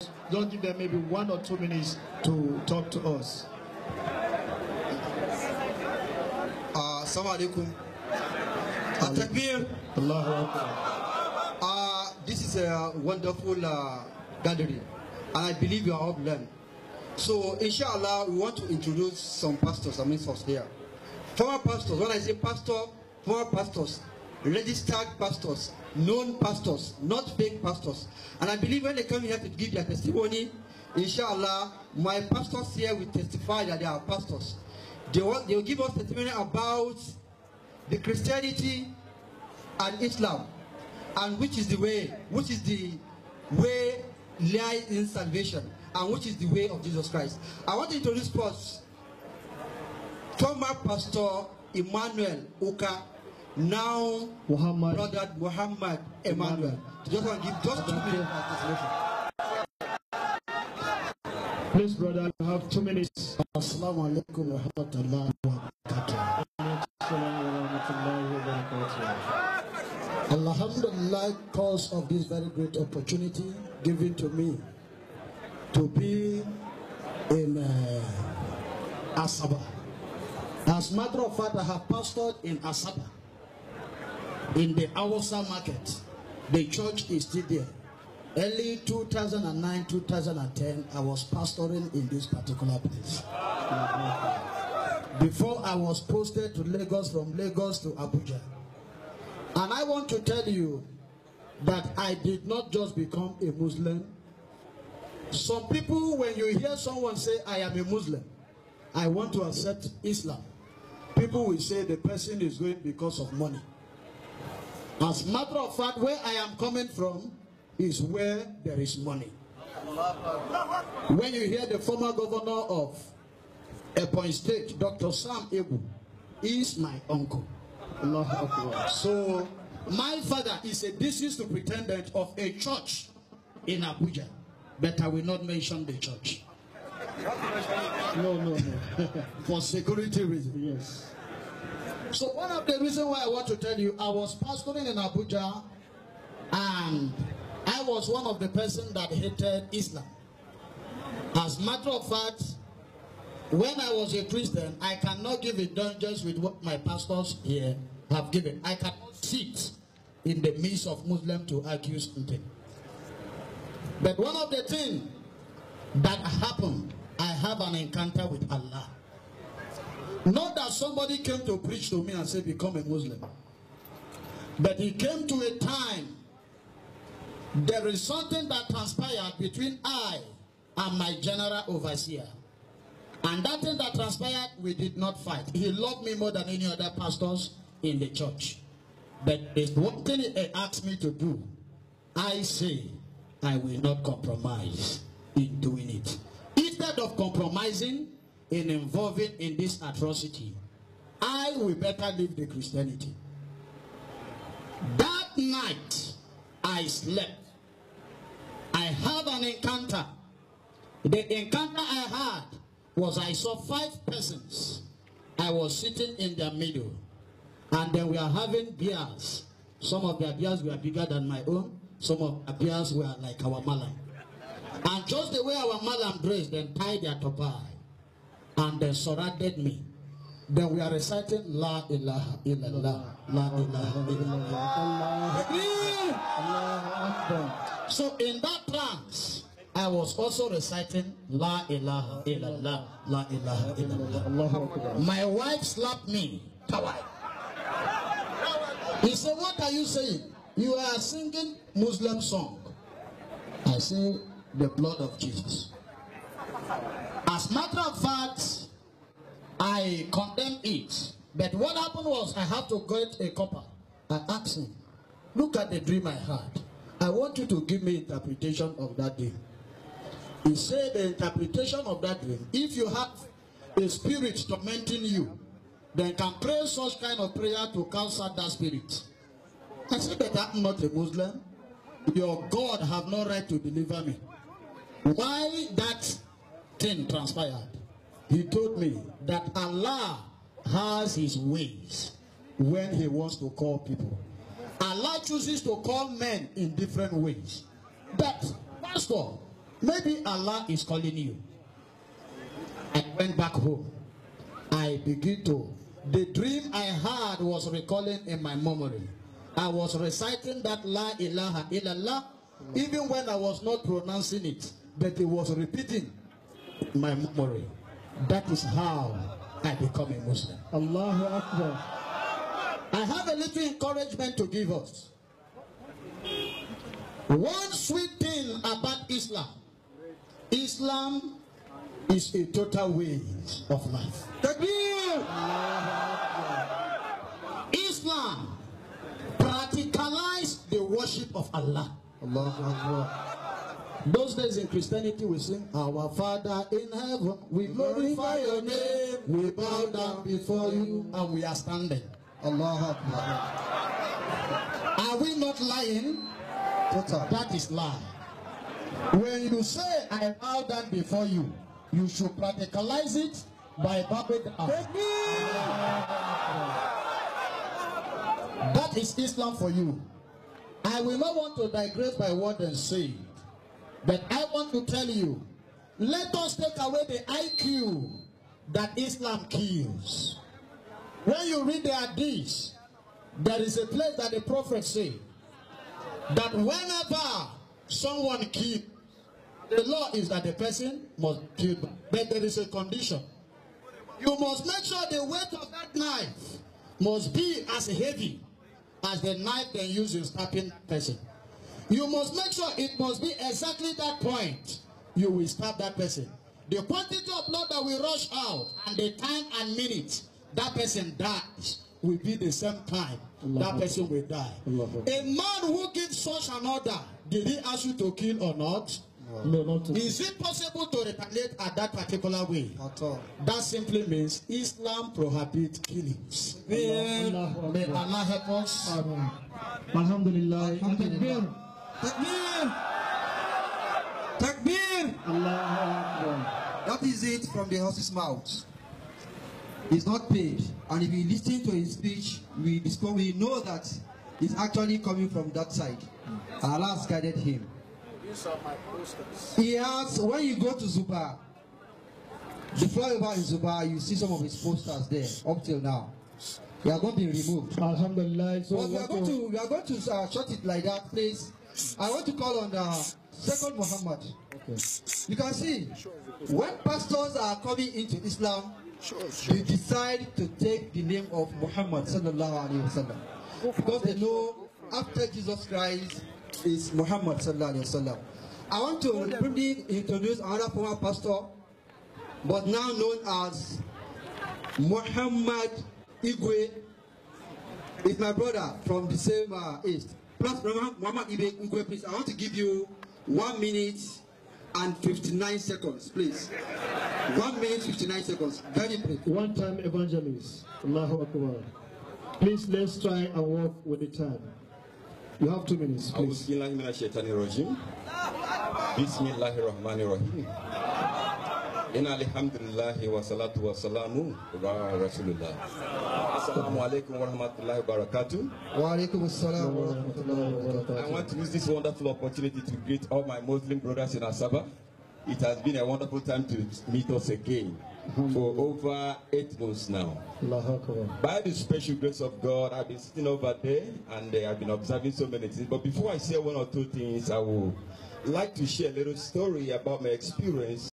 Just give them maybe 1 or 2 minutes to talk to us. Assalamu alaikum. This is a wonderful gathering, and I believe you are all learned. So, inshallah, we want to introduce some pastors amongst us here. Former pastors, when I say pastor, former pastors, registered pastors, known pastors, not fake pastors. And I believe when they come here to give their testimony, inshallah, my pastors here will testify that they are pastors. They will give us testimony about the Christianity and Islam, and which is the way lies in salvation, and which is the way of Jesus Christ. I want to introduce first former pastor Emmanuel Oka, now brother Muhammad Emmanuel. Just want to give just 2 minutes for translation. Please, brother, you have 2 minutes. Assalamu alaikum wa rahmatullahi wa barakatuh. Alhamdulillah, cause of this very great opportunity given to me to be in Asaba. As a matter of fact, I have pastored in Asaba, in the Awasa market. The church is still there. Early 2009, 2010, I was pastoring in this particular place. Before I was posted to Lagos, from Lagos to Abuja. And I want to tell you that I did not just become a Muslim. Some people, when you hear someone say, I am a Muslim, I want to accept Islam, people will say the person is going because of money. As a matter of fact, where I am coming from is where there is money. When you hear the former governor of Ebonyi State, Dr. Sam Ebu, is my uncle. So my father is a deceased superintendent of a church in Abuja, but I will not mention the church. No. For security reasons. Yes. So one of the reasons why I want to tell you, I was pastoring in Abuja, and I was one of the persons that hated Islam. As a matter of fact, when I was a Christian, I cannot give indulgence with what my pastors here have given. I cannot sit in the midst of Muslims to argue something. But one of the things that happened, I have an encounter with Allah. Not that somebody came to preach to me and say, become a Muslim. But it came to a time, there is something that transpired between I and my general overseer. And that thing that transpired, we did not fight. He loved me more than any other pastors in the church. But there's one thing he asked me to do. I say, I will not compromise in doing it. Instead of compromising in involving in this atrocity, I will better live the Christianity. That night, I slept. I had an encounter. The encounter I had was I saw 5 persons. I was sitting in their middle, and then we are having beers. Some of their beers were bigger than my own. Some of their beers were like our malam. And just the way our malam dressed, then tied their topai, and then surrounded me. Then we are reciting La ilaha illallah, La ilaha illallah. So in that trance, I was also reciting La ilaha illallah, La ilaha illallah. My wife slapped me. He said, what are you saying? You are singing Muslim song. I say, the blood of Jesus. As a matter of fact, I condemn it. But what happened was, I had to get a copper. I asked him, look at the dream I had. I want you to give me interpretation of that dream. He said the interpretation of that dream, if you have a spirit tormenting you, then can pray such kind of prayer to cancel that spirit. I said, but I'm not a Muslim. Your God have no right to deliver me. Why that thing transpired? He told me that Allah has his ways when he wants to call people. Allah chooses to call men in different ways. But, Pastor, Maybe Allah is calling you. I went back home. I began to, the dream I had was recalling in my memory. I was reciting that La ilaha illallah, even when I was not pronouncing it, but it was repeating in my memory. That is how I become a Muslim. Allahu Akbar. I have a little encouragement to give us. One sweet thing about Islam. Islam is a total way of life. Islam practicalize the worship of Allah. Those days in Christianity we sing, Our Father in heaven, we glorify your name, we bow down before you, and we are standing. Allah. Are we not lying? That is lie. When you say, I bow down before you, you should practicalize it by bowing down. That is Islam for you. I will not want to digress by what and say, but I want to tell you, let us take away the IQ that Islam kills. When you read the Hadith, there is a place that the Prophet said that whenever someone kills, the law is that the person must kill, but there is a condition. You must make sure the weight of that knife must be as heavy as the knife they use in stabbing that person. You must make sure it must be exactly that point you will stab that person. The quantity of blood that will rush out and the time and minute that person dies will be the same time that person will die. A man who gives such an order, did he ask you to kill or not? No, not to. Is it possible to retaliate at that particular way? At all. That simply means Islam prohibits killings. May Allah help us. Alhamdulillah. Takbir. Takbir. Takbir. That is it from the horse's mouth. He's not paid, and if you listen to his speech, we know that it's actually coming from that side. Allah has guided him. These are my posters. He has, when you go to Zuba, the flyover in Zuba, you see some of his posters there up till now. They are going to be removed. Alhamdulillah. So but we are going to shut it like that, please. I want to call on the second Muhammad. Okay. You can see, when pastors are coming into Islam, they decide to take the name of Muhammad sallallahu alaihi wasallam, because they know after Jesus Christ is Muhammad sallallahu alaihi wasallam. I want to briefly introduce another former pastor, but now known as Muhammad Igwe. It's my brother from the same east. Plus Muhammad Igwe, please. I want to give you 1 minute and 59 seconds, please. 1 minute 59 seconds. Very brief. One time evangelist. Allahu Akbar. Please, let's try and work with the time. You have 2 minutes, please. Bismillahirrahmanirrahim. Inna alhamdulillahi wa salatu wa salamu ala rasulullah. Assalamu alaikum wa rahmatullahi wa barakatuh. Wa alaikum assalam wa rahmatullahi wa barakatuh. I want to use this wonderful opportunity to greet all my Muslim brothers in Asaba. It has been a wonderful time to meet us again for over 8 months now. By the special grace of God, I've been sitting over there and I've been observing so many things. But before I say 1 or 2 things, I would like to share a little story about my experience